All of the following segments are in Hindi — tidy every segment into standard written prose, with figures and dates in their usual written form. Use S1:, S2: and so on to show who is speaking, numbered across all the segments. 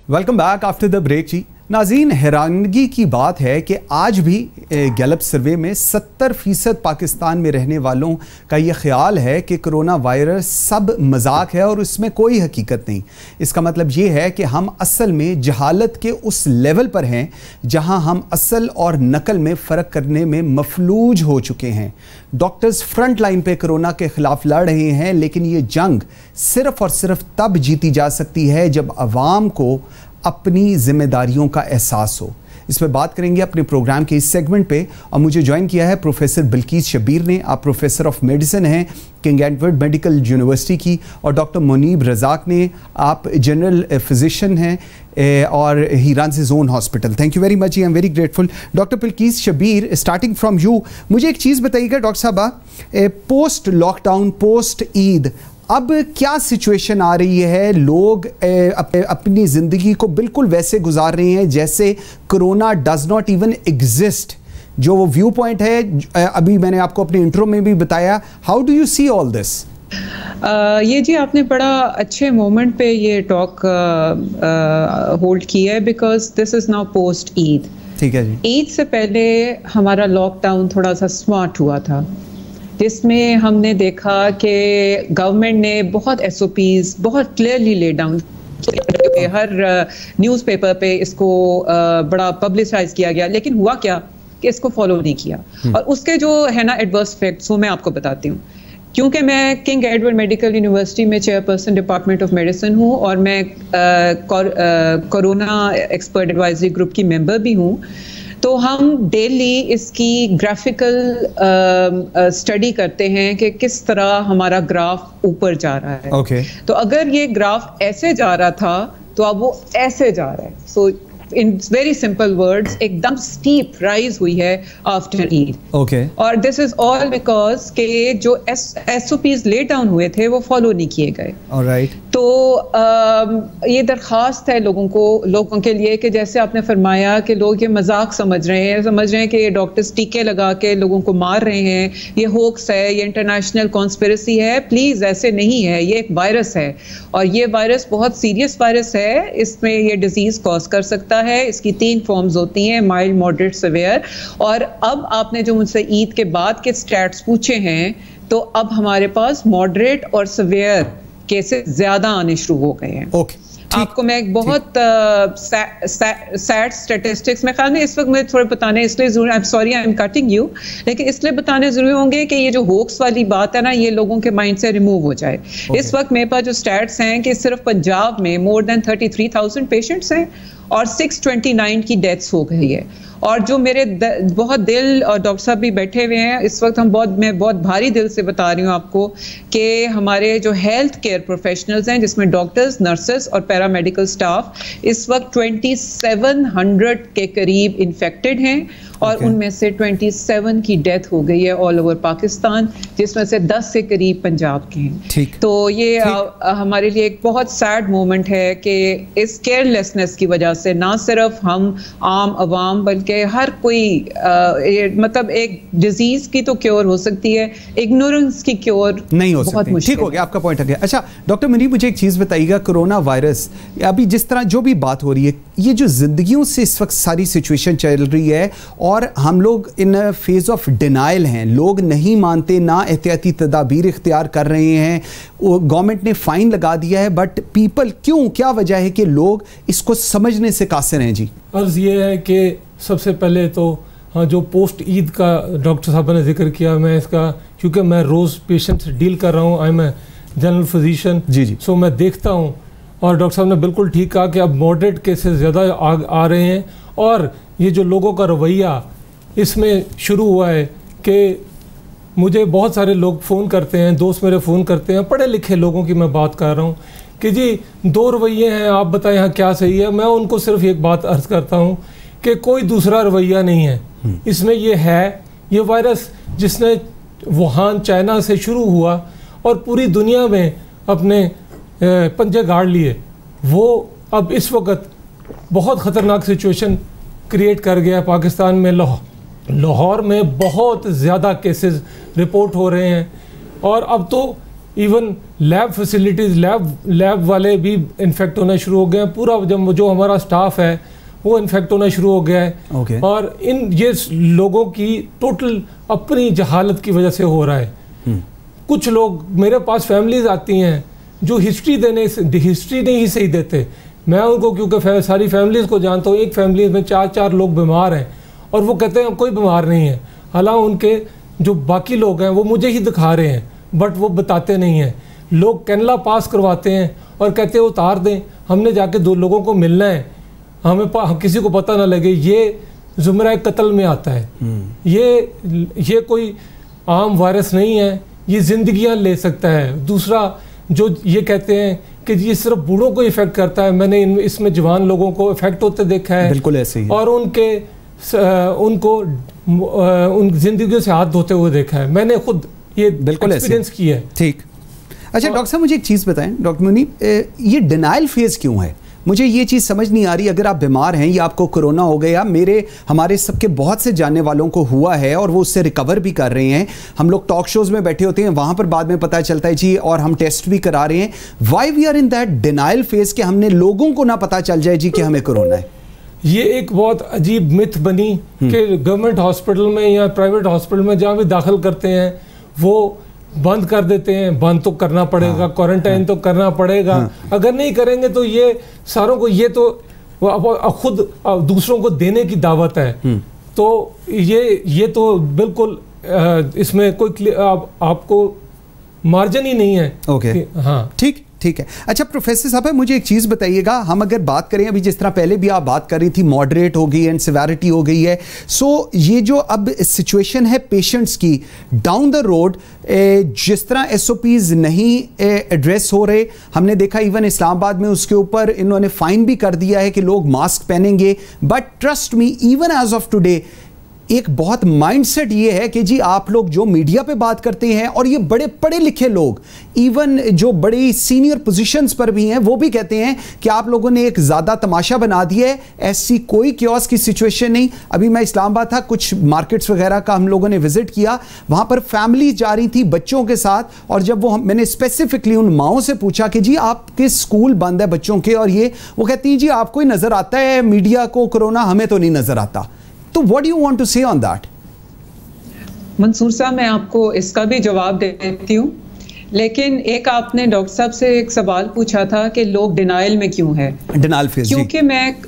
S1: Welcome back after the break जी। नाज़रीन, हैरानगी की बात है कि आज भी गैलप सर्वे में 70% पाकिस्तान में रहने वालों का ये ख्याल है कि कोरोना वायरस सब मजाक है और उसमें कोई हकीकत नहीं। इसका मतलब ये है कि हम असल में जहालत के उस लेवल पर हैं जहां हम असल और नकल में फ़र्क करने में मफलूज हो चुके हैं। डॉक्टर्स फ्रंट लाइन पे कोरोना के ख़िलाफ़ लड़ रहे हैं, लेकिन ये जंग सिर्फ़ और सिर्फ तब जीती जा सकती है जब अवाम को अपनी जिम्मेदारियों का एहसास हो। इस पर बात करेंगे अपने प्रोग्राम के इस सेगमेंट पे, और मुझे ज्वाइन किया है प्रोफेसर बिल्किस शब्बीर ने। आप प्रोफेसर ऑफ मेडिसिन हैं किंग एडवर्ड मेडिकल यूनिवर्सिटी की, और डॉक्टर मुनीब रज़ाक ने, आप जनरल फिजिशियन हैं और he runs his own hospital. Thank you very much, I am very grateful. Doctor Bilquis Shabbir, starting from you, मुझे एक चीज़ बताइएगा डॉक्टर साहबा, पोस्ट लॉकडाउन, पोस्ट ईद अब क्या सिचुएशन आ रही है? लोग अपनी ज़िंदगी को बिल्कुल वैसे गुजार रहे हैं जैसे corona does not even exist. जो वो व्यू पॉइंट है, अभी मैंने आपको अपने इंट्रो में भी बताया। How do you see all this?
S2: ये जी आपने बड़ा अच्छे मोमेंट पे ये टॉक होल्ड किया है, because this is now post Eid.
S1: ठीक है जी।
S2: ईद से पहले हमारा लॉकडाउन थोड़ा सा स्मार्ट हुआ था, जिसमें हमने देखा कि गवर्नमेंट ने बहुत SOPs बहुत क्लियरली ले डाउन, हर न्यूज़पेपर पे इसको बड़ा पब्लिसाइज किया गया, लेकिन हुआ क्या कि इसको फॉलो नहीं किया। और उसके जो है ना एडवर्स इफेक्ट्स, वो मैं आपको बताती हूँ। क्योंकि मैं किंग एडवर्ड मेडिकल यूनिवर्सिटी में चेयरपर्सन डिपार्टमेंट ऑफ मेडिसिन हूँ और मैं कोरोना एक्सपर्ट एडवाइजरी ग्रुप की मेंबर भी हूँ, तो हम डेली इसकी ग्राफिकल स्टडी करते हैं कि किस तरह हमारा ग्राफ ऊपर जा रहा है।
S1: Okay.
S2: तो अगर ये ग्राफ ऐसे जा रहा था तो अब वो ऐसे जा रहा है। So in very simple words, एकदम स्टीप राइज हुई है आफ्टर ईद।
S1: ओके।
S2: और दिस इज ऑल बिकॉज के जो SOPs ले डाउन हुए थे वो फॉलो नहीं किए गए।
S1: ऑलराइट।
S2: तो ये दरख्वास्त है लोगों के लिए कि जैसे आपने फरमाया कि लोग ये मजाक समझ रहे हैं कि ये डॉक्टर्स टीके लगा के लोगों को मार रहे हैं, ये होक्स है, ये इंटरनेशनल कॉन्स्पिरेसी है। प्लीज़, ऐसे नहीं है। ये एक वायरस है और ये वायरस बहुत सीरियस वायरस है। इसमें ये डिजीज़ कॉज कर सकता है। इसकी 3 फॉर्म्स होती हैं, माइल्ड, मॉडरेट, सिवियर। और अब आपने जो मुझसे ईद के बाद के स्टैट्स पूछे हैं, तो अब हमारे पास मॉडरेट और सिवियर केसेस ज्यादा आने शुरू हो गए हैं।
S1: ओके।
S2: आपको मैं एक बहुत सैड स्टैटिस्टिक्स में ख्याल में इस वक्त मुझे थोड़े बताने इसलिए जरूर, I am sorry I am cutting you, लेकिन इसलिए बताने जरूरी होंगे कि ये जो होक्स वाली बात है ना, ये लोगों के माइंड से रिमूव हो जाए। इस वक्त मेरे पास जो स्टैट्स हैं कि सिर्फ पंजाब में मोर देन 33,000 पेशेंट्स हैं और 629 की डेथ्स हो गई है। और जो मेरे बहुत दिल, और डॉक्टर साहब भी बैठे हुए हैं इस वक्त, मैं बहुत भारी दिल से बता रही हूँ आपको कि हमारे जो हेल्थ केयर प्रोफेशनल्स हैं, जिसमें डॉक्टर्स, नर्सेस और पैरामेडिकल स्टाफ, इस वक्त 2700 के करीब इन्फेक्टेड हैं और उनमें से 27 की डेथ हो गई है ऑल ओवर पाकिस्तान, जिसमें से 10 से करीब पंजाब के हैं। तो ये हमारे लिए एक बहुत सैड मोमेंट है कि इस केयरलेसनेस की वजह से ना सिर्फ हम आम आवाम बल्कि हर कोई मतलब एक डिजीज की तो क्योर हो सकती है, इग्नोरेंस की क्योर नहीं हो सकती।
S1: ठीक हो गया, आपका पॉइंट आ गया। अच्छा डॉक्टर मुनीब, मुझे एक चीज़ बताइएगा, कोरोना वायरस अभी जिस तरह जो भी बात हो रही है, ये जो जिंदगियों से इस वक्त सारी सिचुएशन चल रही है और हम लोग इन फेज ऑफ डिनाइल हैं, लोग नहीं मानते, ना एहतियाती तदाबीर इख्तियार कर रहे हैं। गवर्नमेंट ने फाइन लगा दिया है, बट पीपल क्यों, क्या वजह है कि लोग इसको समझने से कासिर हैं? जी,
S3: अर्ज़ ये है कि सबसे पहले तो हाँ, जो पोस्ट ईद का डॉक्टर साहब ने जिक्र किया, मैं इसका, क्योंकि मैं रोज़ पेशेंट से डील कर रहा हूँ, I am a general physician, so मैं देखता हूँ। और डॉक्टर साहब ने बिल्कुल ठीक कहा कि अब मॉडरेट केसेस ज़्यादा आ रहे हैं और ये जो लोगों का रवैया इसमें शुरू हुआ है कि मुझे बहुत सारे लोग फ़ोन करते हैं, दोस्त मेरे फ़ोन करते हैं, पढ़े लिखे लोगों की मैं बात कर रहा हूँ कि जी 2 रवैये हैं, आप बताएं यहाँ क्या सही है। मैं उनको सिर्फ एक बात अर्ज़ करता हूँ कि कोई दूसरा रवैया नहीं है इसमें। ये वायरस जिसने वुहान चाइना से शुरू हुआ और पूरी दुनिया में अपने पंजे गाड़ लिए, वो अब इस वक्त बहुत ख़तरनाक सिचुएशन क्रिएट कर गया पाकिस्तान में। लाहौर में बहुत ज़्यादा केसेस रिपोर्ट हो रहे हैं और अब तो इवन लैब फैसिलिटीज़, लैब वाले भी इन्फेक्ट होना शुरू हो गए हैं। पूरा जो हमारा स्टाफ है वो इन्फेक्ट होना शुरू हो गया है। और ये लोगों की टोटल अपनी जहालत की वजह से हो रहा है। कुछ लोग मेरे पास फैमिलीज आती हैं जो हिस्ट्री नहीं सही देते। मैं उनको, क्योंकि सारी फैमिलीज को जानता हूँ, एक फैमिली में 4 लोग बीमार हैं और वो कहते हैं कोई बीमार नहीं है, हालांकि उनके जो बाकी लोग हैं वो मुझे ही दिखा रहे हैं, बट वो बताते नहीं हैं। लोग कैनला पास करवाते हैं और कहते हैं उतार दें, हमने जाके 2 लोगों को मिलना है, हमें किसी को पता ना लगे। ये ज़ुमरा कत्ल में आता है। ये कोई आम वायरस नहीं है, ये जिंदगियां ले सकता है। दूसरा जो ये कहते हैं कि ये सिर्फ बूढ़ों को इफेक्ट करता है, मैंने इसमें जवान लोगों को इफेक्ट होते देखा है।
S1: बिल्कुल ऐसे ही।
S3: और उनको उन जिंदगियों से हाथ धोते हुए देखा है, मैंने खुद ये बिल्कुल एक्सपीरियंस किया है।
S1: ठीक। अच्छा डॉक्टर साहब, मुझे एक चीज़ बताएं डॉक्टर मुनीब, ये डिनाइल फेज़ क्यों है? मुझे ये चीज़ समझ नहीं आ रही। अगर आप बीमार हैं या आपको कोरोना हो गया, हमारे सबके बहुत से जानने वालों को हुआ है और वो उससे रिकवर भी कर रहे हैं। हम लोग टॉक शोज़ में बैठे होते हैं, वहाँ पर बाद में पता चलता है जी, और हम टेस्ट भी करा रहे हैं। Why we are in that denial phase कि हमने लोगों को ना पता चल जाए जी कि हमें कोरोना है?
S3: ये एक बहुत अजीब मिथ बनी कि गवर्नमेंट हॉस्पिटल में या प्राइवेट हॉस्पिटल में जहाँ भी दाखिल करते हैं वो बंद कर देते हैं। बंद तो करना पड़ेगा, क्वारंटाइन तो करना पड़ेगा। अगर नहीं करेंगे तो ये सारों को, ये तो खुद दूसरों को देने की दावत है। तो ये तो बिल्कुल इसमें कोई आपको मार्जिन ही नहीं है।
S1: ओके, हाँ ठीक है। अच्छा प्रोफेसर साहब, मुझे एक चीज़ बताइएगा, हम अगर बात करें, अभी जिस तरह पहले भी आप बात कर रही थी, मॉडरेट हो गई एंड सिवेरिटी हो गई है, सो ये जो अब सिचुएशन है पेशेंट्स की डाउन द रोड, जिस तरह SOPs नहीं एड्रेस हो रहे, हमने देखा इवन इस्लामाबाद में उसके ऊपर इन्होंने फाइन भी कर दिया है कि लोग मास्क पहनेंगे। But trust me, even as of today एक बहुत माइंडसेट ये है कि जी आप लोग जो मीडिया पे बात करते हैं, और ये बड़े पढ़े लिखे लोग, इवन जो बड़ी सीनियर पोजीशंस पर भी हैं, वो भी कहते हैं कि आप लोगों ने एक ज़्यादा तमाशा बना दिया है, ऐसी कोई क्योस की सिचुएशन नहीं। अभी मैं इस्लामाबाद था, कुछ मार्केट्स वगैरह का हम लोगों ने विजिट किया, वहाँ पर फैमिली जा रही थी बच्चों के साथ, और जब मैंने स्पेसिफिकली उन माओं से पूछा कि जी आपके स्कूल बंद है बच्चों के, और ये वो कहती हैं जी आपको ही नज़र आता है मीडिया को कोरोना, हमें तो नहीं नज़र आता। तो what do you want to say on that?
S2: Mansoor साहब, मैं आपको इसका भी जवाब देती हूँ, लेकिन एक आपने डॉक्टर साहब से एक सवाल पूछा था कि लोग डिनाइल में क्यों है,
S1: डिनाइल फेज।
S2: क्योंकि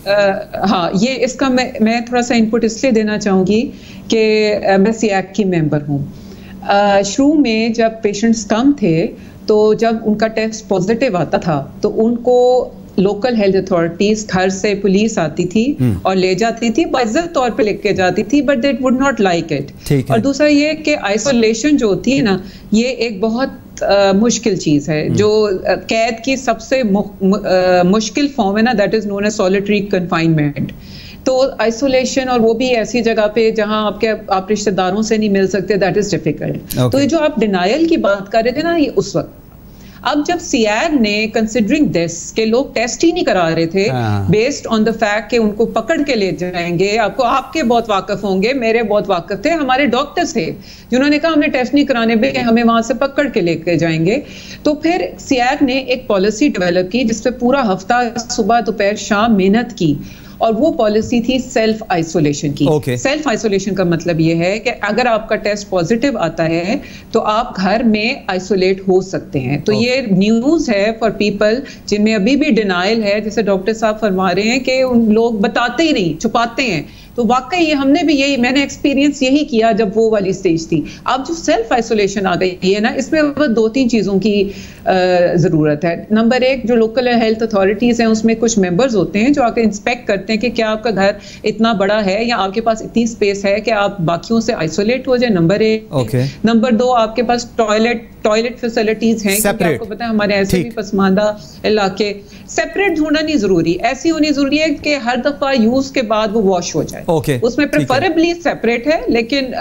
S2: ये इसका मैं थोड़ा सा इनपुट इसलिए देना चाहूँगी कि मैं सियाक की मेंबर हूँ। शुरू में जब पेशेंट्स कम थे, तो जब उनका टेस्ट पॉजिटिव आता था तो उनको लोकल हेल्थ अथॉरिटीज घर से पुलिस आती थी और ले जाती थी, बाइज्जत तौर पे लेके जाती थी, but they would not like it. और दूसरा ये कि आइसोलेशन जो होती है ना, ये एक बहुत मुश्किल चीज है, जो कैद की सबसे मुश्किल फॉर्म है ना, that is known as solitary confinement. तो आइसोलेशन, और वो भी ऐसी जगह पे जहां आप रिश्तेदारों से नहीं मिल सकते, दैट इज डिफिकल्ट। तो ये जो आप डिनाइल की बात कर रहे थे ना, ये उस वक्त, अब जब सियाग ने कंसिडरिंग दिस के लोग टेस्ट ही नहीं करा रहे थे, बेस्ड ऑन द फैक्ट कि उनको पकड़ के ले जाएंगे, आपके बहुत वाकिफ होंगे, मेरे बहुत वाकिफ थे, हमारे डॉक्टर्स थे जिन्होंने कहा हमने टेस्ट नहीं कराने पे, हमें वहां से पकड़ के लेके जाएंगे। तो फिर सियाग ने एक पॉलिसी डेवलप की जिसपे पूरा हफ्ता सुबह दोपहर शाम मेहनत की, और वो पॉलिसी थी सेल्फ आइसोलेशन की। सेल्फ आइसोलेशन का मतलब ये है कि अगर आपका टेस्ट पॉजिटिव आता है तो आप घर में आइसोलेट हो सकते हैं। तो ये न्यूज़ है फॉर पीपल जिनमें अभी भी डिनाइल है, जैसे डॉक्टर साहब फरमा रहे हैं कि उन लोग बताते ही नहीं, छुपाते हैं। तो वाकई ये हमने भी मैंने एक्सपीरियंस यही किया जब वो वाली स्टेज थी। अब जो सेल्फ आइसोलेशन आ गई है ना, इसमें 2-3 चीज़ों की ज़रूरत है। नंबर 1, जो लोकल हेल्थ अथॉरिटीज़ हैं उसमें कुछ मेंबर्स होते हैं जो आके इंस्पेक्ट करते हैं कि क्या आपका घर इतना बड़ा है या आपके पास इतनी स्पेस है कि आप बाकियों से आइसोलेट हो जाए, नंबर 1। नंबर 2, आपके पास टॉयलेट फैसिलिटीज हैं, क्योंकि आपको पता है हमारे ऐसे भी पसमानदा इलाके, सेपरेट होना नहीं जरूरी, ऐसी होनी जरूरी है कि हर दफा यूज के बाद वो वॉश हो जाए। उसमें प्रेफरेबली सेपरेट है, लेकिन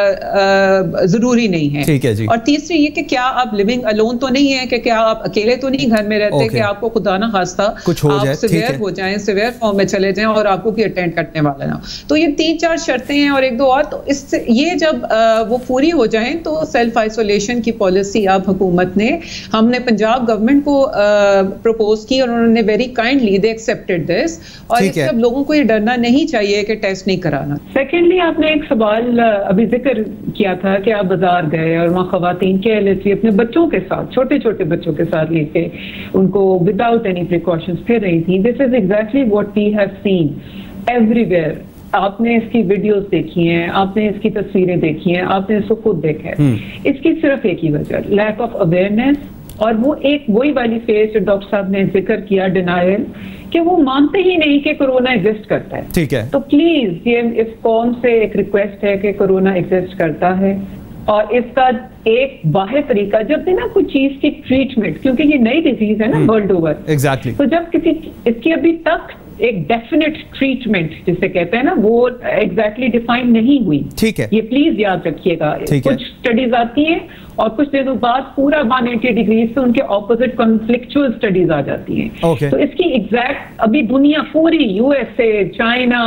S2: जरूरी नहीं है। ठीक है जी। और तीसरी ये कि क्या आप लिविंग अलोन तो नहीं है, कि क्या आप अकेले तो नहीं घर में रहते कि आपको खुदा ना खास्ता कुछ हो जाए, सिवियर हो जाए, सिवियर फॉर्म में चले जाएं और आपको कोई अटेंड करने वाला ना। तो ये 3-4 शर्तें हैं और 1-2 और। तो इससे ये जब वो पूरी हो जाएं तो सेल्फ आइसोलेशन की पॉलिसी पॉलिसी अब हुकूमत ने, हमने पंजाब गवर्नमेंट को प्रपोज की और उन्होंने very kindly they accepted this, और इससे अब लोगों को ये डरना नहीं चाहिए कि टेस्ट नहीं कराना।
S4: सेकेंडली, आपने एक सवाल अभी जिक्र किया था कि आप बाजार गए और वहाँ खवातीन केयरलेसली अपने बच्चों के साथ, छोटे छोटे बच्चों के साथ लेके उनको विदाउट एनी प्रिकॉशंस फिर रही थी। This is exactly what we have seen everywhere. आपने इसकी वीडियोस देखी हैं, आपने इसकी तस्वीरें देखी हैं, आपने इसको खुद देखा है। इसकी सिर्फ एक ही वजह, लैक ऑफ अवेयरनेस, और वो एक वही वाली फेज जो डॉक्टर साहब ने जिक्र किया, डिनायल, कि वो मानते ही नहीं कि कोरोना एग्जिस्ट करता है।
S1: ठीक है,
S4: तो प्लीज ये इस कौम से एक रिक्वेस्ट है कि कोरोना एग्जिस्ट करता है, और इसका एक वाहिद तरीका, जब भी ना कोई चीज की ट्रीटमेंट, क्योंकि ये नई डिजीज है ना वर्ल्ड ओवर,
S1: एग्जैक्टली,
S4: तो जब किसी इसकी अभी तक एक डेफिनेट ट्रीटमेंट जिसे कहते हैं ना, वो एग्जैक्टली डिफाइन नहीं हुई।
S1: ठीक है,
S4: ये प्लीज याद रखिएगा। कुछ स्टडीज आती हैं और कुछ दिनों बाद पूरा 180 डिग्री से उनके ऑपोजिट कॉन्फ्लिक्चुअल स्टडीज आ जाती हैं। तो इसकी एग्जैक्ट अभी दुनिया पूरी, यूएसए, चाइना,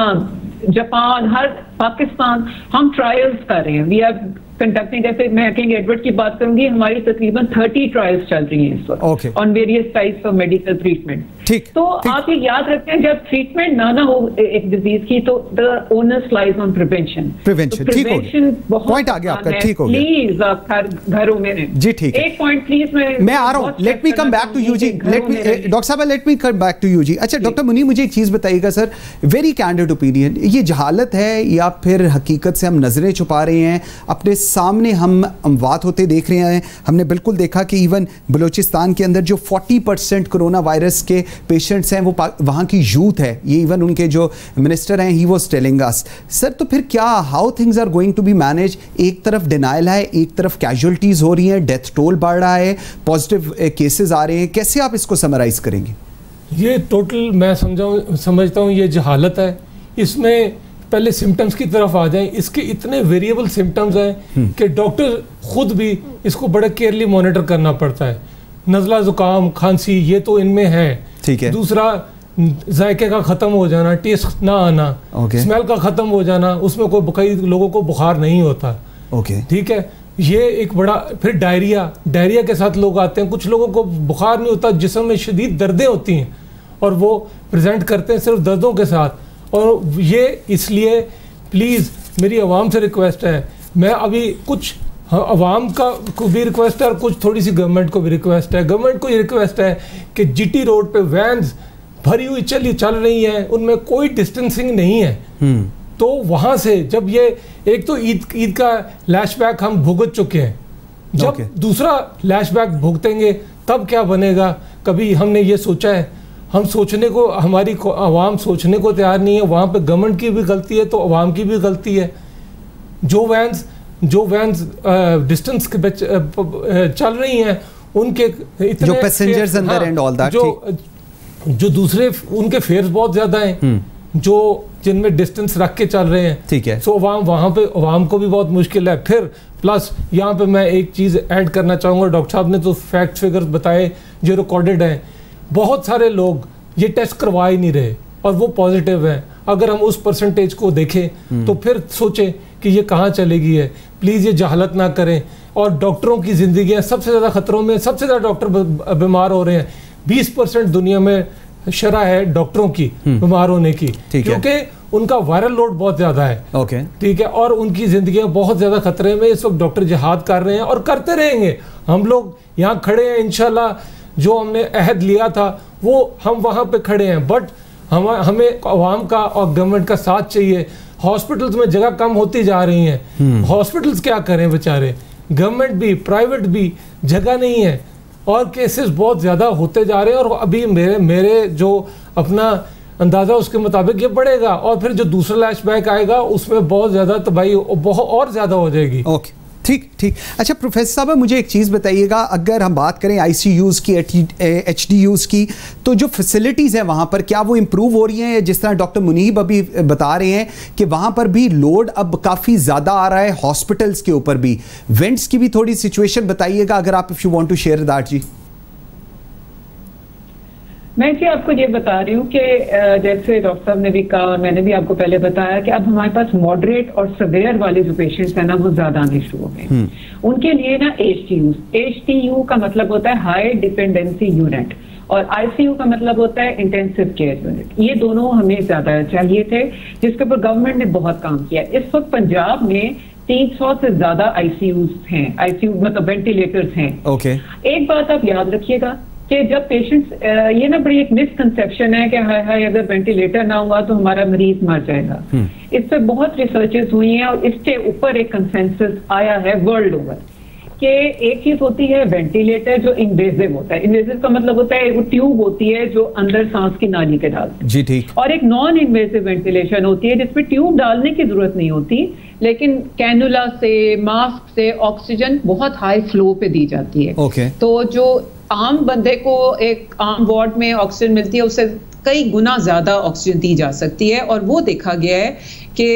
S4: जापान, हर पाकिस्तान, हम ट्रायल्स कर रहे हैं। वी आर कंडक्टिंग, जैसे मैं किंग एडवर्ड की बात करूंगी, हमारी तकरीबन 30 ट्रायल्स चल रही हैं इस वक्त on various types of medical treatment.
S1: ठीक,
S4: तो आप ये याद रखते हैं, जब ट्रीटमेंट ना हो एक डिजीज की, तो the onus lies on prevention.
S1: Prevention point आ गया आपका, ठीक हो गया।
S4: प्लीज आप घरों में
S1: जी, ठीक है,
S4: एक पॉइंट प्लीज
S1: मैं आ रहा हूँ। Let me come back to you जी, डॉक्टर साहब let me come back to you जी। अच्छा डॉक्टर मुनीब, मुझे एक चीज बताइएगा सर, वेरी कैंडिड ओपिनियन, ये जहालत है या फिर हकीकत से हम नजरें छुपा रहे हैं? अपने सामने हम अमवात होते देख रहे हैं। हमने बिल्कुल देखा कि इवन बलूचिस्तान के अंदर जो 40% कोरोना वायरस के पेशेंट्स हैं वो वहाँ की यूथ है। ये इवन उनके जो मिनिस्टर हैं, he was telling us. Sir तो फिर क्या, how things are going to be manage? एक तरफ डिनाइल है, एक तरफ कैजुअलिटीज हो रही हैं, डेथ टोल बढ़ रहा है, पॉजिटिव केसेस आ रहे हैं, कैसे आप इसको समराइज करेंगे?
S3: ये टोटल मैं समझता हूँ ये जहालत है। इसमें पहले सिम्टम्स की तरफ आ जाएं। इसके इतने वेरिएबल सिम्टम्स हैं कि डॉक्टर खुद भी इसको बड़े केयरली मॉनिटर करना पड़ता है। नज़ला, ज़ुकाम, खांसी, ये तो इनमें है।
S1: ठीक है।
S3: दूसरा, जायके का ख़त्म हो जाना, टेस्ट ना आना, स्मेल का ख़त्म हो जाना, उसमें कई लोगों को बुखार नहीं होता। ठीक है, ये एक बड़ा। फिर डायरिया के साथ लोग आते हैं। कुछ लोगों को बुखार नहीं होता, जिस्म में शदीद दर्दें होती हैं और वो प्रेजेंट करते हैं सिर्फ दर्दों के साथ। और ये इसलिए प्लीज़ मेरी आवाम से रिक्वेस्ट है, मैं अभी कुछ आवाम का को भी रिक्वेस्ट है और कुछ थोड़ी सी गवर्नमेंट को भी रिक्वेस्ट है। गवर्नमेंट को ये रिक्वेस्ट है कि जीटी रोड पे वैन्स भरी हुई चल रही हैं, उनमें कोई डिस्टेंसिंग नहीं है। तो वहाँ से जब ये एक तो ईद का लैशबैक हम भुगत चुके हैं, जब दूसरा लैशबैक भुगतेंगे तब क्या बनेगा? कभी हमने ये सोचा है? हम सोचने को, हमारी आवाम सोचने को तैयार नहीं है। वहाँ पे गवर्नमेंट की भी गलती है तो आवाम की भी गलती है। जो वैन्स डिस्टेंस के चल रही हैं, उनके इतने
S1: जो पैसेंजर्स अंदर एंड ऑल दैट,
S3: जो दूसरे उनके फेयर्स बहुत ज़्यादा हैं, जो जिनमें डिस्टेंस रख के चल रहे हैं।
S1: ठीक है।
S3: सो वहाँ पे आवाम को भी बहुत मुश्किल है। फिर प्लस यहाँ पे मैं एक चीज़ ऐड करना चाहूँगा। डॉक्टर साहब ने तो फैक्ट फिगर्स बताए जो रिकॉर्डेड हैं। बहुत सारे लोग ये टेस्ट करवा ही नहीं रहे और वो पॉजिटिव हैं। अगर हम उस परसेंटेज को देखें तो फिर सोचें कि ये कहाँ चलेगी है। प्लीज़ ये जहालत ना करें। और डॉक्टरों की ज़िंदगियाँ सबसे ज़्यादा ख़तरों में, सबसे ज़्यादा डॉक्टर बीमार हो रहे हैं। 20% दुनिया में शरह है डॉक्टरों की बीमार होने की, क्योंकि उनका वायरल लोड बहुत ज़्यादा है। ठीक है, और उनकी ज़िंदगियाँ बहुत ज़्यादा खतरे में। इस वक्त डॉक्टर जिहाद कर रहे हैं और करते रहेंगे। हम लोग यहाँ खड़े हैं, इंशाल्लाह जो हमने अहद लिया था वो हम वहाँ पे खड़े हैं। बट हमें आवाम का और गवर्नमेंट का साथ चाहिए। हॉस्पिटल्स में जगह कम होती जा रही हैं। हॉस्पिटल्स क्या करें बेचारे, गवर्नमेंट भी प्राइवेट भी, जगह नहीं है और केसेस बहुत ज़्यादा होते जा रहे हैं। और अभी मेरे जो अपना अंदाज़ा उसके मुताबिक ये बढ़ेगा और फिर जो दूसरा लैशबैक आएगा उसमें बहुत ज़्यादा तबाही बहुत और ज़्यादा हो जाएगी।
S1: ओके, ठीक। अच्छा प्रोफेसर साहब, मुझे एक चीज़ बताइएगा, अगर हम बात करें ICUs की, HDUs की, तो जो फैसिलिटीज़ हैं वहाँ पर क्या वो इम्प्रूव हो रही हैं? जिस तरह डॉक्टर मुनीब अभी बता रहे हैं कि वहाँ पर भी लोड अब काफ़ी ज़्यादा आ रहा है, हॉस्पिटल्स के ऊपर भी। वेंट्स की भी थोड़ी सिचुएशन बताइएगा अगर आप, if you want to share that जी।
S4: मैं जी आपको ये बता रही हूँ कि जैसे डॉक्टर साहब ने भी कहा और मैंने भी आपको पहले बताया कि अब हमारे पास मॉडरेट और सवेयर वाले जो पेशेंट्स हैं ना वो ज्यादा आने शुरू हो गए। उनके लिए ना HTU का मतलब होता है हाई डिपेंडेंसी यूनिट और ICU का मतलब होता है इंटेंसिव केयर यूनिट। ये दोनों हमें ज्यादा चाहिए थे, जिसके ऊपर गवर्नमेंट ने बहुत काम किया। इस वक्त पंजाब में 300 से ज्यादा ICUs हैं, ICU मतलब वेंटिलेटर्स हैं। एक बात आप याद रखिएगा कि जब पेशेंट्स, ये ना बड़ी एक मिसकंसेप्शन है कि हाय हाय अगर वेंटिलेटर ना हुआ तो हमारा मरीज मर जाएगा। इस पर बहुत रिसर्चेस हुई हैं और इसके ऊपर एक कंसेंसस आया है वर्ल्ड ओवर कि एक चीज होती है वेंटिलेटर जो इन्वेजिव होता है। इन्वेजिव का मतलब होता है वो ट्यूब होती है जो अंदर सांस की नाली के डालते हैं।
S1: जी ठीक।
S4: और एक नॉन इन्वेजिव वेंटिलेशन होती है जिसमें ट्यूब डालने की जरूरत नहीं होती, लेकिन कैनुला से, मास्क से ऑक्सीजन बहुत हाई फ्लो पे दी जाती है। तो जो आम बंदे को एक आम वार्ड में ऑक्सीजन मिलती है उससे कई गुना ज्यादा ऑक्सीजन दी जा सकती है और वो देखा गया है कि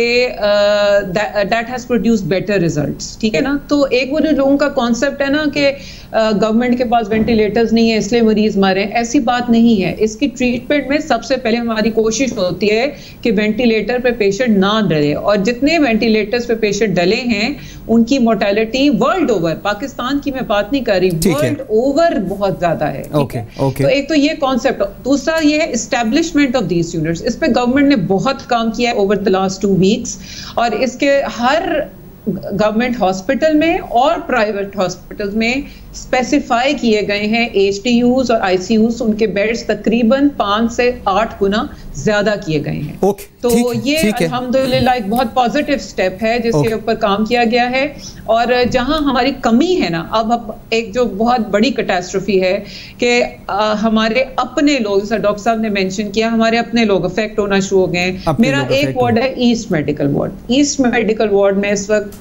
S4: that has produced better results. ठीक है ना। तो एक वो जो लोगों का कॉन्सेप्ट है ना कि गवर्नमेंट के पास वेंटिलेटर्स नहीं है इसलिए मरीज मरे, ऐसी बात नहीं है। इसकी ट्रीटमेंट में सबसे पहले हमारी कोशिश होती है कि वेंटिलेटर पे पेशेंट ना डले, और जितने वेंटिलेटर्स पे पेशेंट डले हैं उनकी मोर्टेलिटी वर्ल्ड ओवर, पाकिस्तान की मैं बात नहीं कर रही, वर्ल्ड ओवर बहुत ज्यादा है। तो एक तो ये कॉन्सेप्ट, दूसरा ये है एस्टैब्लिशमेंट ऑफ दीज यूनिट्स। इस पे गवर्नमेंट ने बहुत काम किया है ओवर द लास्ट 2 वीक्स और इसके हर गवर्नमेंट हॉस्पिटल में और प्राइवेट हॉस्पिटल में स्पेसिफाई किए गए हैं HTUs और ICUs, उनके बेड्स तकरीबन 5 से 8 गुना ज्यादा किए गए हैं। तो ये अल्हम्दुलिल्लाह एक बहुत पॉजिटिव स्टेप है जिसके ऊपर काम किया गया है। और जहां हमारी कमी है ना, अब एक जो बहुत बड़ी कैटास्ट्रोफी है कि हमारे अपने लोग, जैसा डॉक्टर साहब ने मेंशन किया, हमारे अपने लोग अफेक्ट होना शुरू हो गए हैं। मेरा एक वार्ड है east medical ward. East medical ward में इस वक्त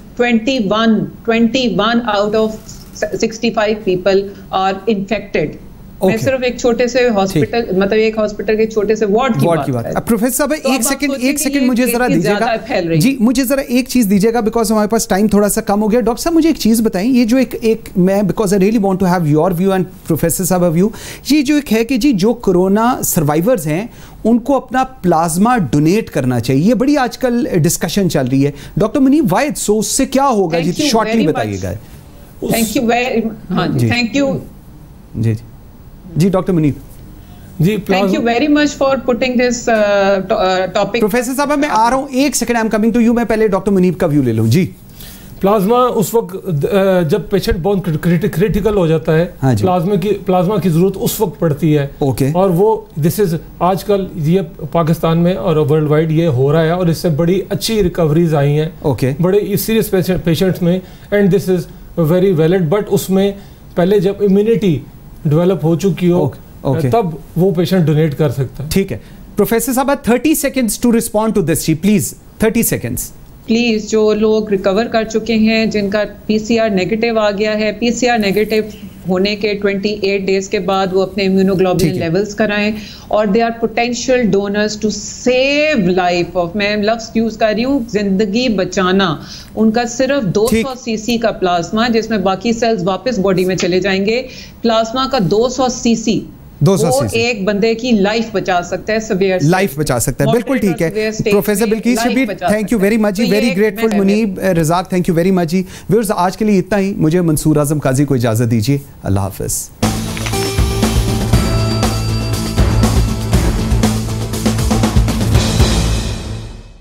S4: 21 out of 65 people are infected। मैं सिर्फ एक छोटे से हॉस्पिटल, मतलब एक हॉस्पिटल के छोटे से वार्ड की बात कर रहा हूं।
S1: प्रोफेसर साहब एक सेकंड मुझे जरा दीजिएगा जी, मुझे जरा एक चीज दीजिएगा बिकॉज हमारे पास टाइम थोड़ा सा कम हो गया। डॉक्टर साहब मुझे एक चीज बताएं, ये जो एक मैं because I really want to have your view and professor साहब व्यू, ये जो एक है कि जी जो कोरोना सर्वाइवर्स हैं उनको अपना प्लाज्मा डोनेट करना चाहिए, ये बड़ी आजकल डिस्कशन चल रही है। डॉक्टर मुनीब वाहिद, सो उससे क्या होगा जी, शॉर्टली बताइएगा।
S2: थैंक यू वेरी, हाँ जी, थैंक यू
S1: जी doctor Munib
S3: ji,
S2: thank you very much for putting this topic.
S1: Professor साहब मैं आ रहा हूं, एक second, I am coming to you. मैं पहले डॉक्टर मुनीब का व्यू ले लूं जी।
S3: प्लाज्मा उस वक्त जब पेशेंट बहुत क्रिटिकल हो जाता है, हाँ प्लाज्मा की जरूरत उस वक्त पड़ती है। और वो दिस इज आजकल ये पाकिस्तान में और वर्ल्ड वाइड ये हो रहा है और इससे बड़ी अच्छी रिकवरीज आई हैं बड़े सीरियस पेशेंट्स में, and this is very valid. But उसमें पहले जब इम्यूनिटी डेवलप हो चुकी हो तब वो पेशेंट डोनेट कर सकता है।
S1: ठीक है प्रोफेसर साहब, 30 seconds to respond to this जी प्लीज, 30 seconds
S2: प्लीज। जो लोग रिकवर कर चुके हैं, जिनका PCR नेगेटिव आ गया है, PCR नेगेटिव होने के 28 डेज के बाद वो अपने इम्यूनोग्लोबुलिन लेवल्स कराएं, और they are potential donors to save life of, मैं लफ्ज यूज कर रही हूँ, जिंदगी बचाना। उनका सिर्फ 200 cc का प्लाज्मा, जिसमें बाकी सेल्स वापस बॉडी में चले जाएंगे, प्लाज्मा का 200 cc वो एक बंदे की लाइफ बचा सकता है, सीवियर लाइफ
S1: बचा सकता है। बिल्कुल ठीक है professor Bilquis Shabir, thank you very much जी, very grateful. Munib Razak, thank you very much जी। व्यूअर्स आज के लिए इतना ही, मुझे मंसूर आजम काजी को इजाजत दीजिए, अल्लाह हाफिज।